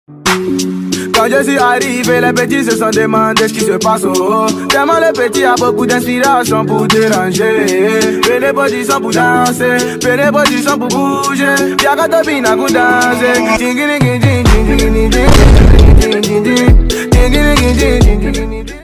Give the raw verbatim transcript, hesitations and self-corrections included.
Quand je suis arrivé, les petits se sont demandé ce qui se passe au haut. Tellement le petit a beaucoup d'inspiration pour déranger. Fais les positions pour danser, fais les positions pour bouger. Y'a qu'à te bina pour danser. Ding ding ding ding ding ding ding ding ding ding ding ding ding ding ding ding ding ding.